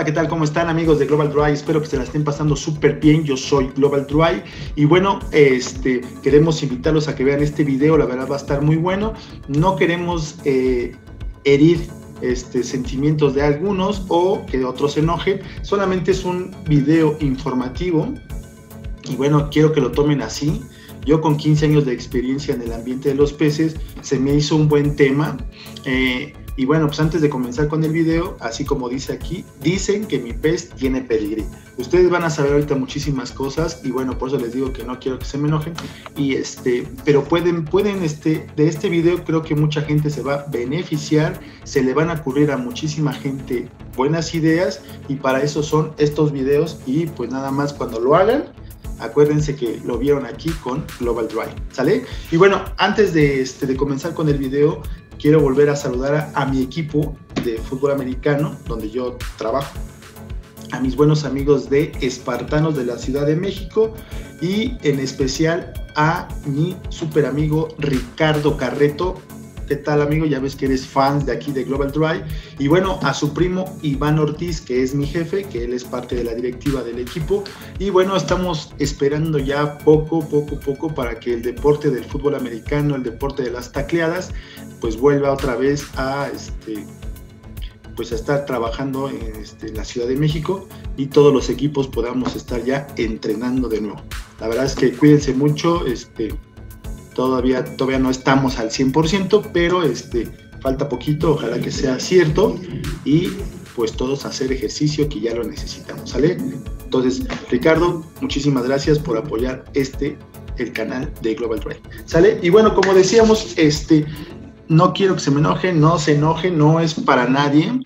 ¿qué tal? ¿Cómo están, amigos de Global Dry? Espero que se la estén pasando súper bien. Yo soy Global Dry y bueno, queremos invitarlos a que vean este video. La verdad va a estar muy bueno. No queremos herir sentimientos de algunos o que otros se enojen. Solamente es un video informativo y bueno, quiero que lo tomen así. Yo con 15 años de experiencia en el ambiente de los peces, se me hizo un buen tema. Y bueno, pues antes de comenzar con el video, así como dice aquí, dicen que mi pez tiene pedigrí. Ustedes van a saber ahorita muchísimas cosas y bueno, por eso les digo que no quiero que se me enojen. Y pero pueden de este video creo que mucha gente se va a beneficiar, se le van a ocurrir a muchísima gente buenas ideas y para eso son estos videos y pues nada más cuando lo hagan, acuérdense que lo vieron aquí con Global Dry, ¿sale? Y bueno, antes de comenzar con el video, quiero volver a saludar a mi equipo de fútbol americano, donde yo trabajo, a mis buenos amigos de Espartanos de la Ciudad de México y en especial a mi súper amigo Ricardo Carreto. ¿Qué tal, amigo? Ya ves que eres fan de aquí de Global Dry. Y bueno, a su primo Iván Ortiz, que es mi jefe, que él es parte de la directiva del equipo. Y bueno, estamos esperando ya poco para que el deporte del fútbol americano, el deporte de las tacleadas, pues vuelva otra vez a pues a estar trabajando en la Ciudad de México y todos los equipos podamos estar ya entrenando de nuevo. La verdad es que cuídense mucho, todavía no estamos al 100%, pero falta poquito, ojalá que sea cierto y pues todos hacer ejercicio que ya lo necesitamos, ¿sale? Entonces, Ricardo, muchísimas gracias por apoyar el canal de Global Dry, ¿sale? Y bueno, como decíamos, no quiero que se me enojen, no se enojen, no es para nadie.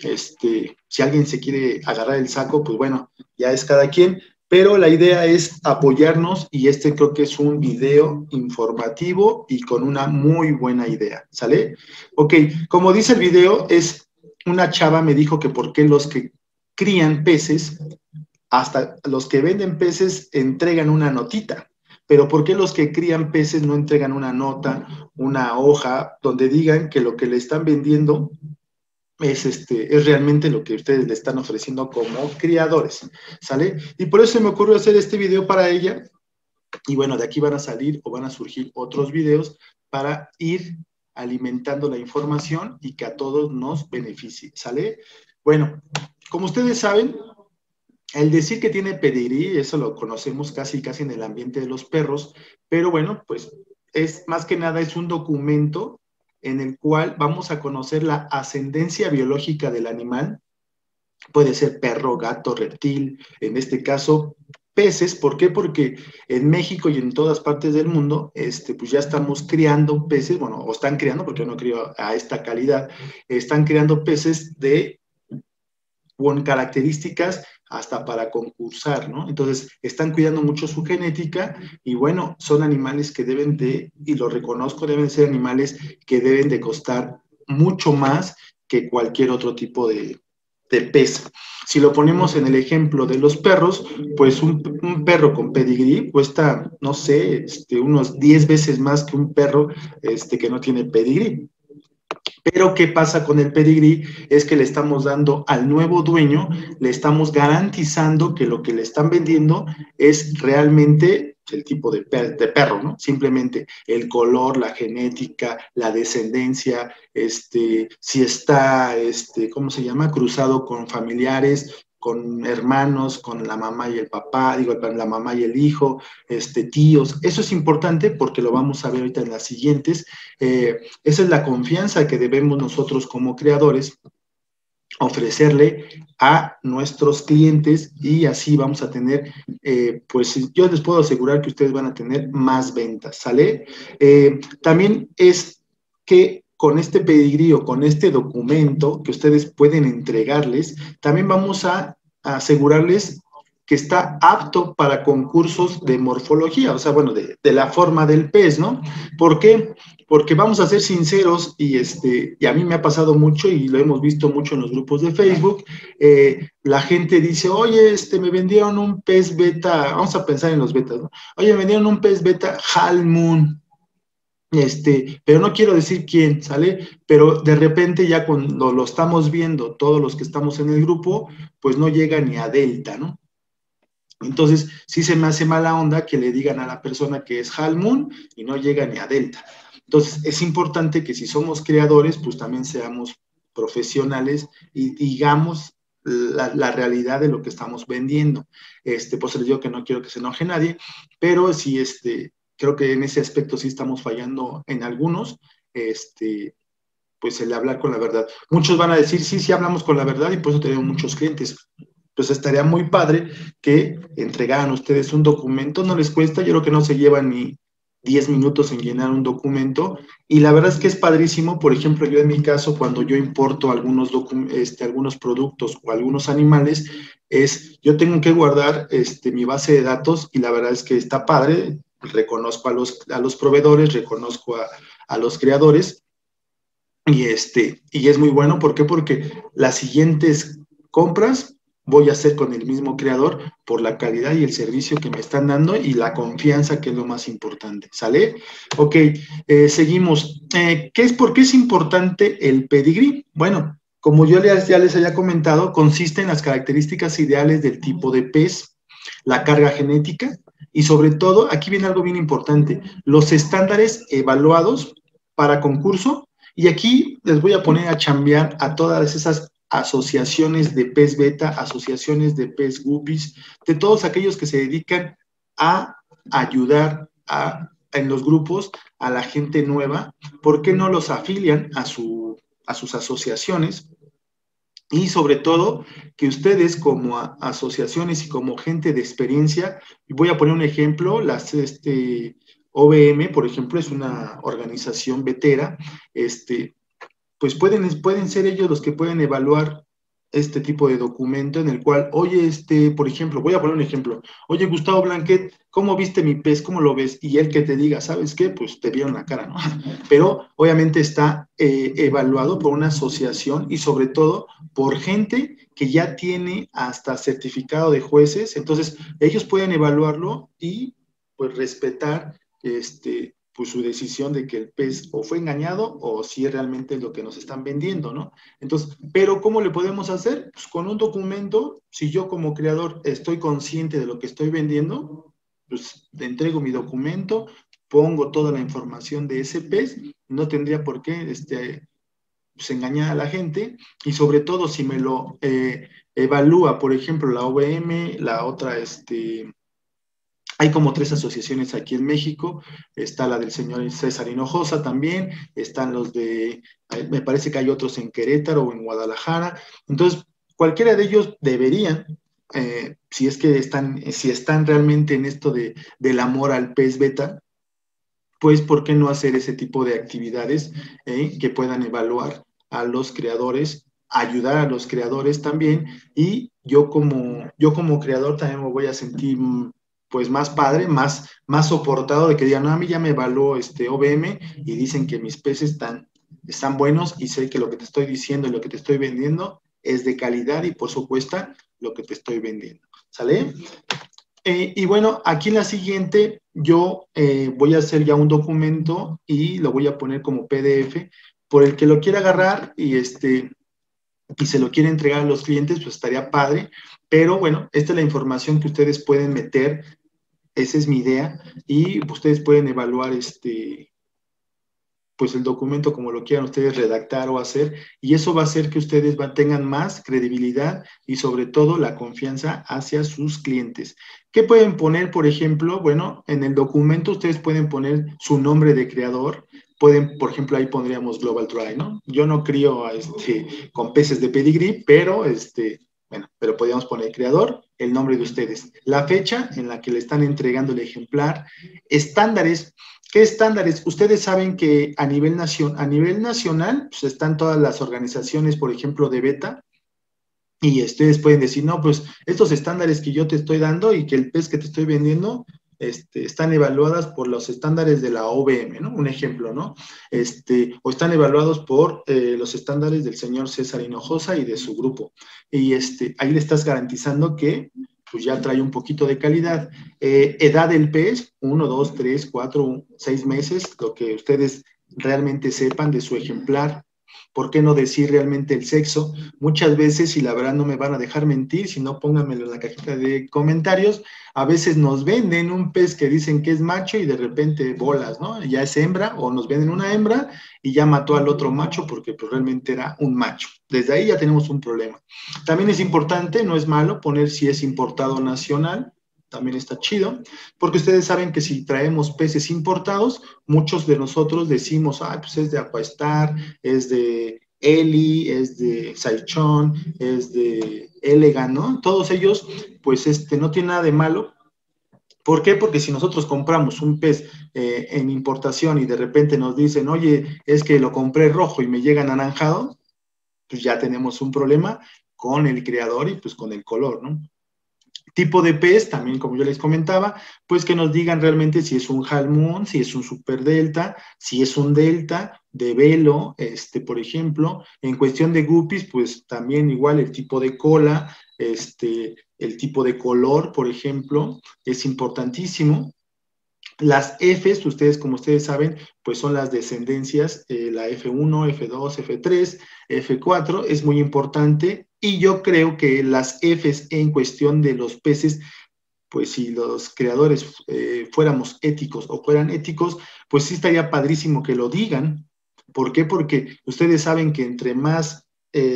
Si alguien se quiere agarrar el saco, pues bueno, ya es cada quien, pero la idea es apoyarnos y creo que es un video informativo y con una muy buena idea, ¿sale? Ok, como dice el video, una chava me dijo que por qué los que crían peces, hasta los que venden peces entregan una notita. Pero ¿por qué los que crían peces no entregan una nota, una hoja, donde digan que lo que le están vendiendo es realmente lo que ustedes le están ofreciendo como criadores, ¿sale? Y por eso se me ocurrió hacer este video para ella. Y bueno, de aquí van a salir o van a surgir otros videos para ir alimentando la información y que a todos nos beneficie, ¿sale? Bueno, como ustedes saben, el decir que tiene pedigrí, eso lo conocemos casi en el ambiente de los perros, pero bueno, pues más que nada es un documento en el cual vamos a conocer la ascendencia biológica del animal. Puede ser perro, gato, reptil, en este caso peces. ¿Por qué? Porque en México y en todas partes del mundo, pues ya estamos criando peces, bueno, o están criando, porque yo no crío a esta calidad, están criando peces con características hasta para concursar, ¿no? Entonces, están cuidando mucho su genética y bueno, son animales que deben y lo reconozco, deben ser animales que deben de costar mucho más que cualquier otro tipo de pez. Si lo ponemos en el ejemplo de los perros, pues un perro con pedigrí cuesta, no sé, unos 10 veces más que un perro que no tiene pedigrí. Pero ¿qué pasa con el pedigrí? Es que le estamos dando al nuevo dueño, le estamos garantizando que lo que le están vendiendo es realmente el tipo de perro, ¿no? Simplemente el color, la genética, la descendencia, si está, ¿cómo se llama? Cruzado con familiares, con hermanos, con la mamá y el papá, la mamá y el hijo, tíos. Eso es importante porque lo vamos a ver ahorita en las siguientes. Esa es la confianza que debemos nosotros como creadores ofrecerle a nuestros clientes y así vamos a tener, pues yo les puedo asegurar que ustedes van a tener más ventas, ¿sale? También es que con este pedigrí o con este documento que ustedes pueden entregarles, también vamos a asegurarles que está apto para concursos de morfología, o sea, bueno, de la forma del pez, ¿no? ¿Por qué? Porque vamos a ser sinceros y a mí me ha pasado mucho y lo hemos visto mucho en los grupos de Facebook, la gente dice, oye, me vendieron un pez beta, vamos a pensar en los betas, ¿no? Oye, me vendieron un pez beta Half Moon. pero no quiero decir quién, ¿sale? Pero de repente ya cuando lo estamos viendo, todos los que estamos en el grupo, pues no llega ni a Delta, ¿no? Entonces, sí se me hace mala onda que le digan a la persona que es Half Moon y no llega ni a Delta. Entonces, es importante que si somos creadores, pues también seamos profesionales y digamos la realidad de lo que estamos vendiendo. Pues les digo que no quiero que se enoje nadie, pero sí, creo que en ese aspecto sí estamos fallando en algunos, pues el hablar con la verdad. Muchos van a decir, sí, sí hablamos con la verdad y por eso tenemos muchos clientes. Pues estaría muy padre que entregaran ustedes un documento, no les cuesta, yo creo que no se llevan ni 10 minutos en llenar un documento y la verdad es que es padrísimo, por ejemplo, yo en mi caso, cuando yo importo algunos productos o algunos animales, yo tengo que guardar mi base de datos y la verdad es que está padre, reconozco a los proveedores, reconozco a los creadores y es muy bueno, ¿por qué? Porque las siguientes compras voy a hacer con el mismo creador por la calidad y el servicio que me están dando y la confianza, que es lo más importante. ¿Sale? Ok, seguimos. ¿Por qué es importante el pedigrí? Bueno, como yo ya les había comentado, consiste en las características ideales del tipo de pez, la carga genética y sobre todo, aquí viene algo bien importante, los estándares evaluados para concurso y aquí les voy a poner a chambear a todas esas asociaciones de pez beta, asociaciones de pez guppies, de todos aquellos que se dedican a ayudar en los grupos a la gente nueva. ¿Por qué no los afilian a sus asociaciones? Y sobre todo, que ustedes como asociaciones y como gente de experiencia, voy a poner un ejemplo, OBM, por ejemplo, es una organización vetera, pues pueden ser ellos los que pueden evaluar este tipo de documento en el cual, oye, por ejemplo, voy a poner un ejemplo, oye, Gustavo Blanquet, ¿cómo viste mi pez? ¿Cómo lo ves? Y él que te diga, ¿sabes qué? Pues te vieron la cara, ¿no? Pero obviamente está evaluado por una asociación y sobre todo por gente que ya tiene hasta certificado de jueces, entonces ellos pueden evaluarlo y pues respetar pues su decisión de que el pez o fue engañado o si realmente es lo que nos están vendiendo, ¿no? Entonces, pero ¿cómo le podemos hacer? Pues con un documento, si yo como creador estoy consciente de lo que estoy vendiendo, pues le entrego mi documento, pongo toda la información de ese pez, no tendría por qué pues, engañar a la gente y sobre todo si me lo evalúa, por ejemplo, la OVM, la otra, hay como 3 asociaciones aquí en México, está la del señor César Hinojosa también, están me parece que hay otros en Querétaro o en Guadalajara, entonces cualquiera de ellos deberían, si están realmente en esto del amor al pez beta, pues ¿por qué no hacer ese tipo de actividades que puedan evaluar a los creadores, ayudar a los creadores también y yo como creador también me voy a sentir pues más padre, más soportado de que digan, no, a mí ya me evaluó OBM y dicen que mis peces están buenos y sé que lo que te estoy diciendo y lo que te estoy vendiendo es de calidad y por supuesto lo que te estoy vendiendo. ¿Sale? Y bueno, aquí en la siguiente yo voy a hacer ya un documento y lo voy a poner como PDF por el que lo quiera agarrar y se lo quiere entregar a los clientes, pues estaría padre. Pero bueno, esta es la información que ustedes pueden meter, esa es mi idea, y ustedes pueden evaluar pues el documento como lo quieran ustedes redactar o hacer, y eso va a hacer que ustedes tengan más credibilidad y sobre todo la confianza hacia sus clientes. ¿Qué pueden poner, por ejemplo? Bueno, en el documento ustedes pueden poner su nombre de creador, por ejemplo, ahí pondríamos Global Dry, ¿no? Yo no crío con peces de pedigrí, pero bueno, pero podríamos poner creador, el nombre de ustedes, la fecha en la que le están entregando el ejemplar, estándares. ¿Qué estándares? Ustedes saben que a nivel nacional pues están todas las organizaciones, por ejemplo, de beta, y ustedes pueden decir, no, pues estos estándares que yo te estoy dando y que el pez que te estoy vendiendo están evaluadas por los estándares de la OBM, ¿no? Un ejemplo, ¿no? O están evaluados por los estándares del señor César Hinojosa y de su grupo. Y ahí le estás garantizando que pues ya trae un poquito de calidad. Edad del pez, 1, 2, 3, 4, 6 meses, lo que ustedes realmente sepan de su ejemplar. ¿Por qué no decir realmente el sexo? Muchas veces, y la verdad no me van a dejar mentir, si no pónganmelo en la cajita de comentarios, a veces nos venden un pez que dicen que es macho y de repente bolas, ¿no? Ya es hembra, o nos venden una hembra y ya mató al otro macho porque pues, realmente era un macho. Desde ahí ya tenemos un problema. También es importante, no es malo, poner si es importado nacional, también está chido, porque ustedes saben que si traemos peces importados, muchos de nosotros decimos, ah, pues es de Aquastar, es de Eli, es de Saichón, es de Elegant, ¿no? Todos ellos, pues no tiene nada de malo. ¿Por qué? Porque si nosotros compramos un pez en importación y de repente nos dicen, oye, es que lo compré rojo y me llega anaranjado, pues ya tenemos un problema con el creador y pues con el color, ¿no? Tipo de pez, también como yo les comentaba, pues que nos digan realmente si es un half moon, si es un super delta, si es un delta de velo, por ejemplo. En cuestión de guppies, pues también igual el tipo de cola, el tipo de color, por ejemplo, es importantísimo. Las Fs, ustedes como ustedes saben, pues son las descendencias, la F1, F2, F3, F4, es muy importante y yo creo que las Fs en cuestión de los peces, pues si los creadores fuéramos éticos o fueran éticos, pues sí estaría padrísimo que lo digan. ¿Por qué? Porque ustedes saben que entre más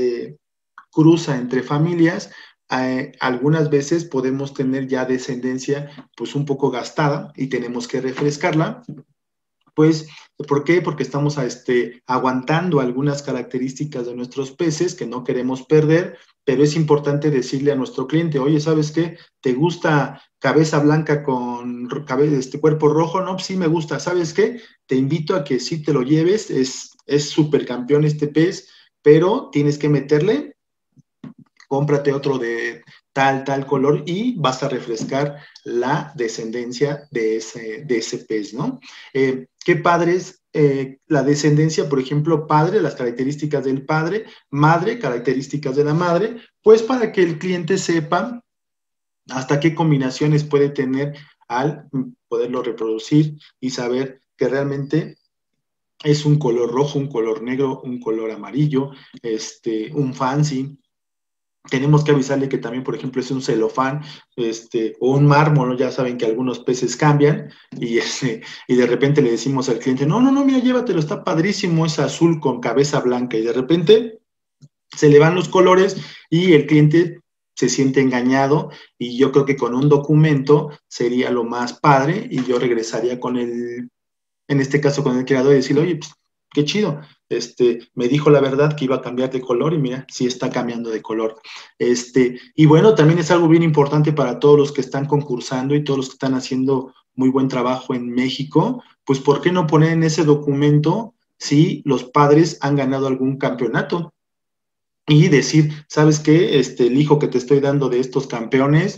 cruza entre familias, algunas veces podemos tener ya descendencia pues un poco gastada y tenemos que refrescarla. Pues, ¿por qué? Porque estamos aguantando algunas características de nuestros peces que no queremos perder, pero es importante decirle a nuestro cliente, oye, ¿sabes qué? ¿Te gusta cabeza blanca con cuerpo rojo? No, pues sí me gusta. ¿Sabes qué? Te invito a que sí te lo lleves, es supercampeón este pez, pero tienes que meterle, cómprate otro de tal color y vas a refrescar la descendencia de ese pez, ¿no? Qué padres, la descendencia, por ejemplo, padre, las características del padre, madre, características de la madre, pues para que el cliente sepa hasta qué combinaciones puede tener al poderlo reproducir y saber que realmente es un color rojo, un color negro, un color amarillo, un fancy. Tenemos que avisarle que también, por ejemplo, es un celofán, o un mármol, ¿no? Ya saben que algunos peces cambian y de repente le decimos al cliente, no, mira, llévatelo, está padrísimo, es azul con cabeza blanca y de repente se le van los colores y el cliente se siente engañado y yo creo que con un documento sería lo más padre y yo regresaría con en este caso con el creador y decirle, oye, pues qué chido, me dijo la verdad que iba a cambiar de color y mira, sí está cambiando de color. Y bueno, también es algo bien importante para todos los que están concursando y todos los que están haciendo muy buen trabajo en México, pues ¿por qué no poner en ese documento si los padres han ganado algún campeonato? Y decir, ¿sabes qué? El hijo que te estoy dando de estos campeones,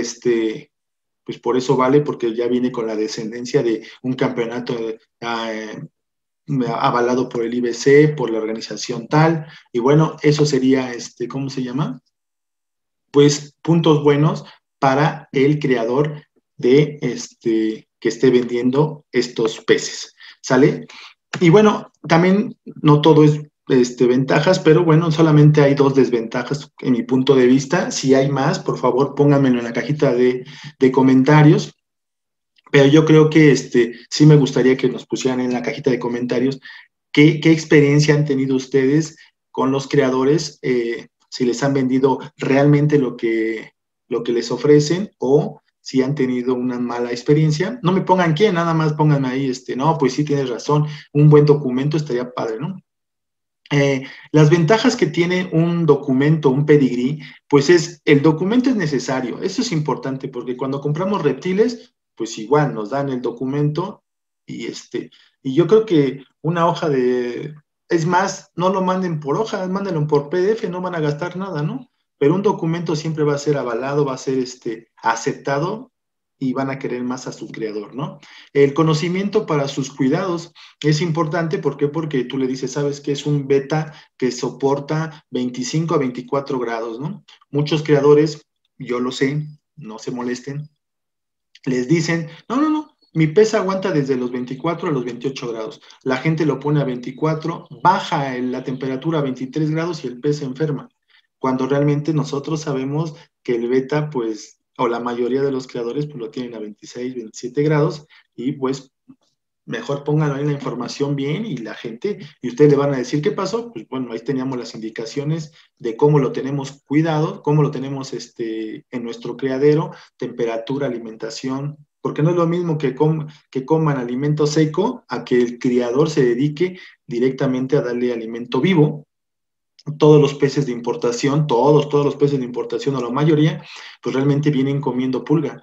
pues por eso vale, porque ya viene con la descendencia de un campeonato avalado por el IBC, por la organización tal, y bueno, eso sería, ¿cómo se llama? Pues puntos buenos para el creador de que esté vendiendo estos peces, ¿sale? Y bueno, también no todo es ventajas, pero bueno, solamente hay dos desventajas en mi punto de vista. Si hay más, por favor, pónganmelo en la cajita de comentarios. Pero yo creo que sí me gustaría que nos pusieran en la cajita de comentarios qué experiencia han tenido ustedes con los creadores, si les han vendido realmente lo que les ofrecen o si han tenido una mala experiencia. No me pongan quién, nada más pónganme ahí, no, pues sí tienes razón, un buen documento estaría padre, ¿no? Las ventajas que tiene un documento, un pedigrí, pues el documento es necesario, eso es importante porque cuando compramos reptiles, pues igual nos dan el documento y y yo creo que una hoja es más, no lo manden por hoja, mándenlo por PDF, no van a gastar nada, ¿no? Pero un documento siempre va a ser avalado, va a ser aceptado y van a querer más a su creador, ¿no? El conocimiento para sus cuidados es importante, ¿por qué? Porque tú le dices, sabes que es un beta que soporta 25 a 24 grados, ¿no? Muchos creadores, yo lo sé, no se molesten, les dicen, no, no, no, mi pez aguanta desde los 24 a los 28 grados. La gente lo pone a 24, baja la temperatura a 23 grados y el pez se enferma. Cuando realmente nosotros sabemos que el beta, pues, o la mayoría de los creadores, pues lo tienen a 26, 27 grados y pues mejor pónganlo ahí la información bien y la gente, y ustedes le van a decir qué pasó, pues bueno, ahí teníamos las indicaciones de cómo lo tenemos cuidado, cómo lo tenemos en nuestro criadero, temperatura, alimentación, porque no es lo mismo que coman alimento seco a que el criador se dedique directamente a darle alimento vivo. Todos los peces de importación, todos los peces de importación, o la mayoría, pues realmente vienen comiendo pulga,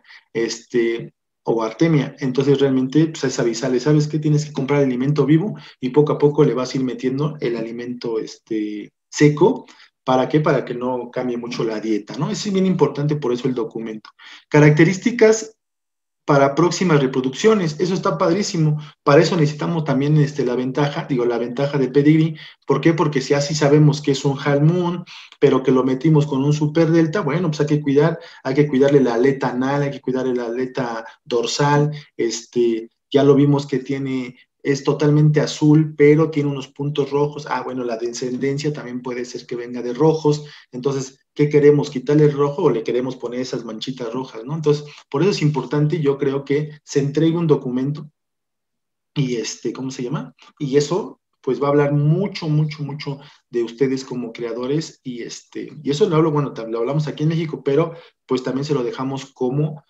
o artemia. Entonces realmente pues es avisarle, ¿sabes qué? Tienes que comprar alimento vivo y poco a poco le vas a ir metiendo el alimento seco. ¿Para qué? Para que no cambie mucho la dieta, ¿no? Eso es bien importante, por eso el documento. Características para próximas reproducciones. Eso está padrísimo. Para eso necesitamos también la ventaja de Pedigree. ¿Por qué? Porque si así sabemos que es un Half Moon, pero que lo metimos con un Super Delta, bueno, pues hay que cuidarle la aleta anal, hay que cuidarle la aleta dorsal. Ya lo vimos que es totalmente azul, pero tiene unos puntos rojos. Ah, bueno, la descendencia también puede ser que venga de rojos. Entonces, ¿qué queremos? ¿Quitarle el rojo o le queremos poner esas manchitas rojas, ¿no? Entonces, por eso es importante, yo creo que se entregue un documento y ¿cómo se llama? Y eso pues va a hablar mucho, mucho, mucho de ustedes como creadores y eso lo hablo, bueno, lo hablamos aquí en México, pero pues también se lo dejamos como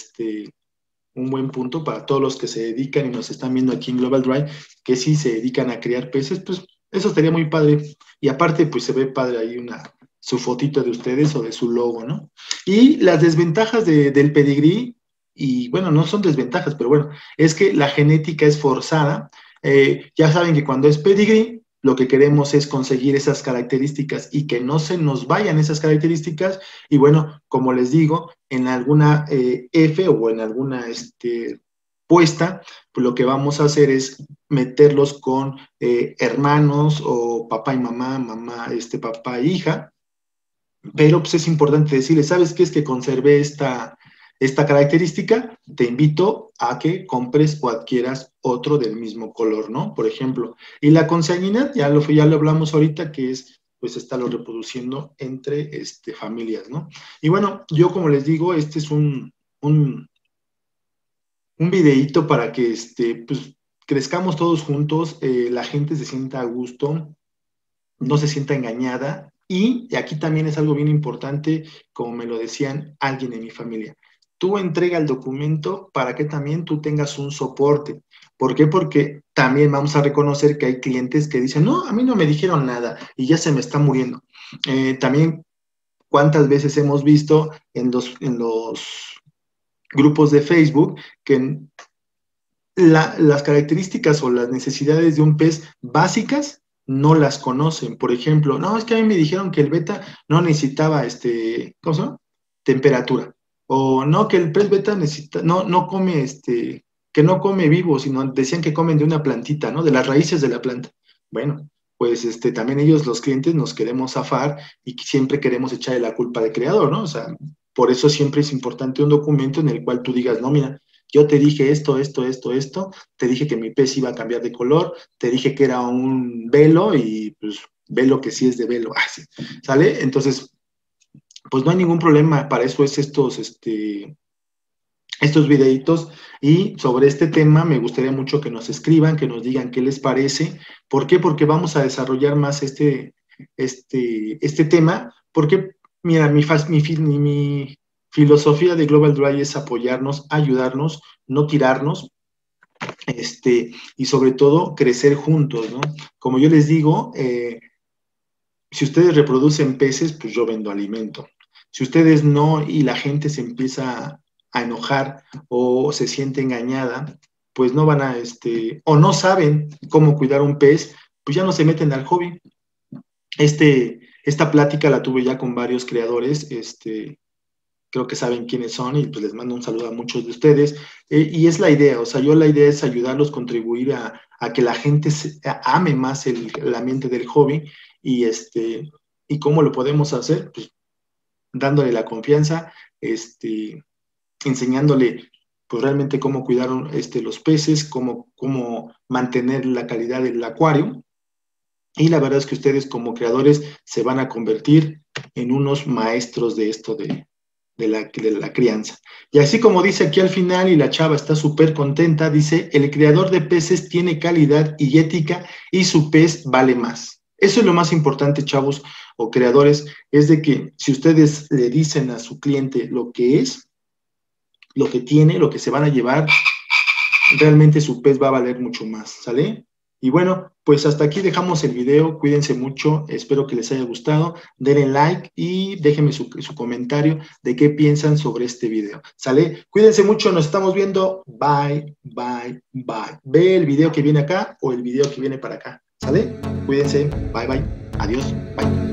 un buen punto para todos los que se dedican y nos están viendo aquí en Global Dry, que si se dedican a criar peces, pues eso estaría muy padre. Y aparte, pues se ve padre ahí su fotito de ustedes o de su logo, ¿no? Y las desventajas del pedigrí, y bueno, no son desventajas, pero bueno, es que la genética es forzada. Ya saben que cuando es pedigrí, lo que queremos es conseguir esas características y que no se nos vayan esas características. Y bueno, como les digo, en alguna F o en alguna puesta, pues lo que vamos a hacer es meterlos con hermanos o papá y mamá, papá e hija, pero pues es importante decirle, ¿sabes qué? Es que conservé esta característica, te invito a que compres o adquieras otro del mismo color, ¿no? Por ejemplo. Y la consanguinidad, ya lo hablamos ahorita, que es, pues, estarlo reproduciendo entre familias, ¿no? Y bueno, yo como les digo, este es un videíto para que, pues, crezcamos todos juntos, la gente se sienta a gusto, no se sienta engañada. Y aquí también es algo bien importante, como me lo decían alguien en mi familia. Tú entrega el documento para que también tú tengas un soporte. ¿Por qué? Porque también vamos a reconocer que hay clientes que dicen, no, a mí no me dijeron nada y ya se me está muriendo. También, ¿cuántas veces hemos visto en los grupos de Facebook que las características o las necesidades de un pez básicas no las conocen? Por ejemplo, no, es que a mí me dijeron que el beta no necesitaba ¿cómo se llama? Temperatura. O no, que el pez beta no come que no come vivo, sino decían que comen de una plantita, ¿no? De las raíces de la planta. Bueno, pues también ellos, los clientes, nos queremos zafar y siempre queremos echarle la culpa al creador, ¿no? O sea, por eso siempre es importante un documento en el cual tú digas, no, mira, yo te dije esto, te dije que mi pez iba a cambiar de color, te dije que era un velo y pues velo que sí es de velo, así, ¿sale? Entonces, pues no hay ningún problema, para eso es estos videitos. Y sobre este tema me gustaría mucho que nos escriban, que nos digan qué les parece. ¿Por qué? Porque vamos a desarrollar más este tema, porque mira, mi filosofía de Global Dry es apoyarnos, ayudarnos, no tirarnos, y sobre todo crecer juntos, ¿no? Como yo les digo, si ustedes reproducen peces, pues yo vendo alimento. Si ustedes no y la gente se empieza a enojar o se siente engañada, pues no van o no saben cómo cuidar un pez, pues ya no se meten al hobby. Esta plática la tuve ya con varios creadores, creo que saben quiénes son y pues les mando un saludo a muchos de ustedes. Y es la idea, o sea, la idea es ayudarlos, contribuir a que la gente ame más el ambiente del hobby y ¿y cómo lo podemos hacer? Pues dándole la confianza, enseñándole pues realmente cómo cuidar los peces, cómo mantener la calidad del acuario. Y la verdad es que ustedes como creadores se van a convertir en unos maestros de esto de la crianza. Y así como dice aquí al final, y la chava está súper contenta, dice, el creador de peces tiene calidad y ética y su pez vale más. Eso es lo más importante, chavos o creadores, es de que si ustedes le dicen a su cliente lo que es, lo que tiene, lo que se van a llevar, realmente su pez va a valer mucho más, ¿sale? Y bueno, pues hasta aquí dejamos el video, cuídense mucho, espero que les haya gustado, denle like y déjenme su comentario de qué piensan sobre este video, ¿sale? Cuídense mucho, nos estamos viendo, bye, bye, bye. Ve el video que viene acá o el video que viene para acá, ¿sale? Cuídense, bye, bye, adiós, bye.